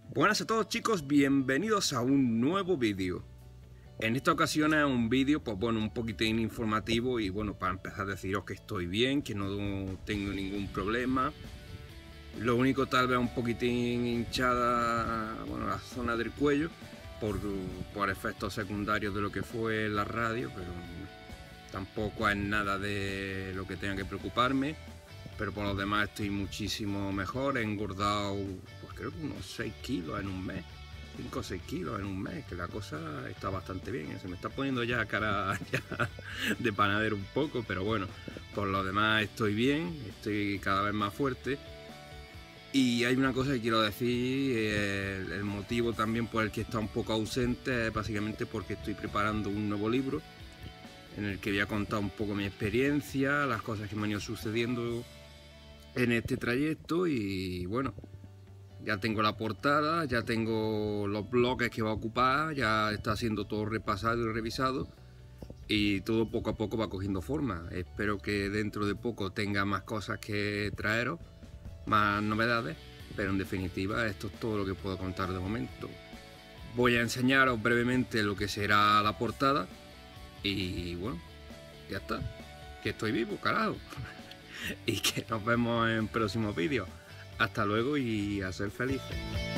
Buenas a todos chicos, bienvenidos a un nuevo vídeo. En esta ocasión es un vídeo, pues bueno, un poquitín informativo y bueno, para empezar a deciros que estoy bien, que no tengo ningún problema. Lo único tal vez un poquitín hinchada, bueno, la zona del cuello por efectos secundarios de lo que fue la radio, pero tampoco es nada de lo que tenga que preocuparme. Pero por lo demás estoy muchísimo mejor, he engordado pues creo que unos 6 kilos en un mes, 5 o 6 kilos en un mes, que la cosa está bastante bien, se me está poniendo ya cara ya de panadero un poco, pero bueno, por lo demás estoy bien, estoy cada vez más fuerte. Y hay una cosa que quiero decir, el motivo también por el que está un poco ausente es básicamente porque estoy preparando un nuevo libro en el que voy a contar un poco mi experiencia, las cosas que me han ido sucediendo en este trayecto y bueno, ya tengo la portada, ya tengo los bloques que va a ocupar, ya está siendo todo repasado y revisado y todo poco a poco va cogiendo forma. Espero que dentro de poco tenga más cosas que traeros, más novedades, pero en definitiva esto es todo lo que puedo contar de momento. Voy a enseñaros brevemente lo que será la portada y bueno, ya está, que estoy vivo, carajo. Y que nos vemos en próximos vídeos. Hasta luego y a ser felices.